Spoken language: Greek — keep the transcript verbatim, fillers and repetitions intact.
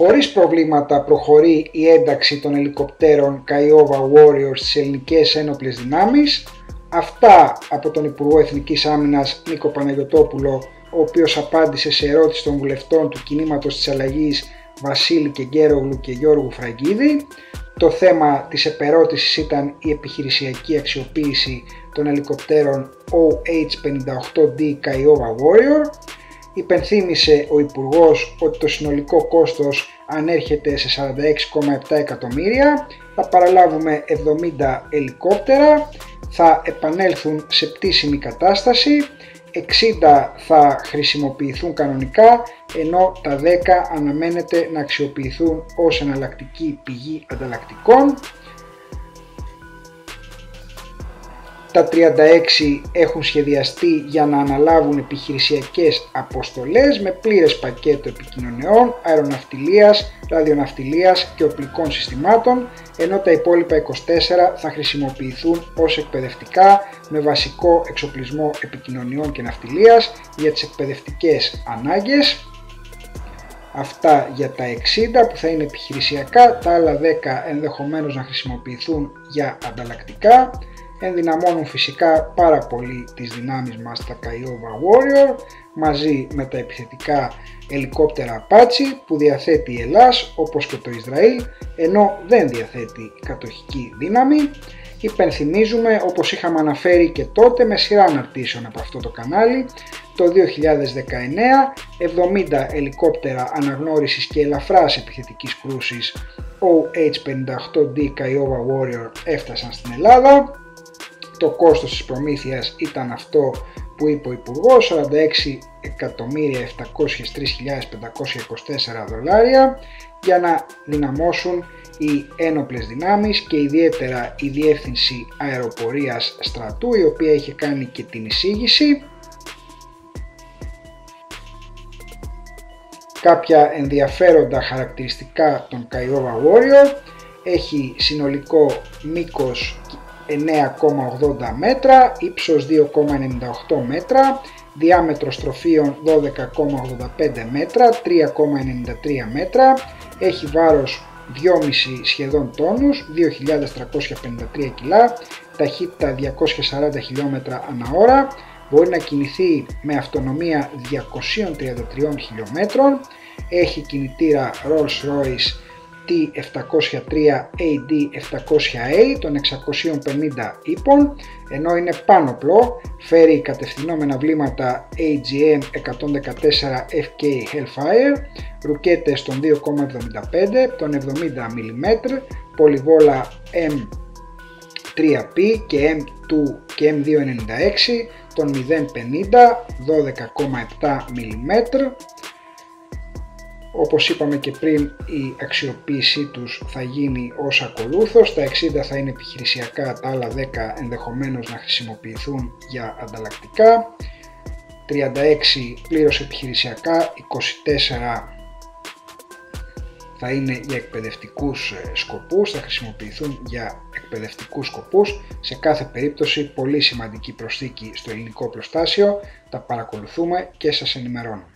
Χωρίς προβλήματα προχωρεί η ένταξη των ελικοπτέρων Kiowa Warrior στις ελληνικές ένοπλες δυνάμεις. Αυτά από τον Υπουργό Εθνικής Άμυνας Νίκο Παναγιωτόπουλο, ο οποίος απάντησε σε ερώτηση των βουλευτών του Κινήματος της Αλλαγής Βασίλη Κεγκέρογλου και Γιώργου Φραγκίδη. Το θέμα της επερώτησης ήταν η επιχειρησιακή αξιοποίηση των ελικοπτέρων Ο Έιτς πενήντα οκτώ ντι Kiowa Warrior. Υπενθύμησε ο Υπουργός ότι το συνολικό κόστος ανέρχεται σε σαράντα έξι κόμμα επτά εκατομμύρια. Θα παραλάβουμε εβδομήντα ελικόπτερα, θα επανέλθουν σε πτήσιμη κατάσταση, εξήντα θα χρησιμοποιηθούν κανονικά, ενώ τα δέκα αναμένεται να αξιοποιηθούν ως εναλλακτική πηγή ανταλλακτικών. Τα τριάντα έξι έχουν σχεδιαστεί για να αναλάβουν επιχειρησιακές αποστολές με πλήρες πακέτο επικοινωνιών, αεροναυτιλίας, ραδιοναυτιλίας και οπλικών συστημάτων, ενώ τα υπόλοιπα είκοσι τέσσερα θα χρησιμοποιηθούν ως εκπαιδευτικά με βασικό εξοπλισμό επικοινωνιών και ναυτιλίας για τις εκπαιδευτικές ανάγκες. Αυτά για τα εξήντα που θα είναι επιχειρησιακά, τα άλλα δέκα ενδεχομένως να χρησιμοποιηθούν για ανταλλακτικά. Ενδυναμώνουν φυσικά πάρα πολύ τις δυνάμεις μας τα Kiowa Warrior μαζί με τα επιθετικά ελικόπτερα Apache που διαθέτει η Ελλάς όπως και το Ισραήλ, ενώ δεν διαθέτει κατοχική δύναμη. Υπενθυμίζουμε, όπως είχαμε αναφέρει και τότε με σειρά αναρτήσεων από αυτό το κανάλι, το δύο χιλιάδες δεκαεννέα εβδομήντα ελικόπτερα αναγνώρισης και ελαφράς επιθετικής κρούσης Ο Έιτς πενήντα οκτώ ντι Kiowa Warrior έφτασαν στην Ελλάδα. Το κόστος της προμήθειας ήταν αυτό που είπε ο Υπουργός, σαράντα έξι εκατομμύρια επτακόσιες τρεις χιλιάδες πεντακόσια είκοσι τέσσερα δολάρια, για να δυναμώσουν οι ένοπλες δυνάμεις και ιδιαίτερα η Διεύθυνση Αεροπορίας Στρατού, η οποία είχε κάνει και την εισήγηση. Κάποια ενδιαφέροντα χαρακτηριστικά των Kiowa Warrior: έχει συνολικό μήκος εννέα κόμμα ογδόντα μέτρα, ύψος δύο κόμμα ενενήντα οκτώ μέτρα, διάμετρο στροφίων δώδεκα κόμμα ογδόντα πέντε μέτρα, τρία κόμμα ενενήντα τρία μέτρα, έχει βάρος δυόμισι σχεδόν τόνους, δύο χιλιάδες τριακόσια πενήντα τρία κιλά, ταχύτητα διακόσια σαράντα χιλιόμετρα ανά ώρα, μπορεί να κινηθεί με αυτονομία διακόσια τριάντα τρία χιλιόμετρων, έχει κινητήρα Rolls-Royce τι επτακόσια τρία έι ντι επτακόσια έι των εξακοσίων πενήντα ύπων, ενώ είναι πάνωπλο, φέρει κατευθυνόμενα βλήματα έι τζι εμ εκατόν δεκατέσσερα εφ κέι Hellfire, ρουκέτες των δύο κόμμα εβδομήντα πέντε, των εβδομήντα μιλιμέτρ, πολυβόλα εμ τρία πι και εμ δύο και εμ δύο ενενήντα έξι, των μηδέν πενήντα, δώδεκα κόμμα επτά μιλιμέτρ. Όπως είπαμε και πριν, η αξιοποίησή τους θα γίνει ως ακολούθως. Τα εξήντα θα είναι επιχειρησιακά, τα άλλα δέκα ενδεχομένως να χρησιμοποιηθούν για ανταλλακτικά. τριάντα έξι πλήρως επιχειρησιακά, είκοσι τέσσερα θα είναι για εκπαιδευτικούς σκοπούς, θα χρησιμοποιηθούν για εκπαιδευτικούς σκοπούς. Σε κάθε περίπτωση πολύ σημαντική προσθήκη στο ελληνικό οπλοστάσιο, τα παρακολουθούμε και σας ενημερώνω.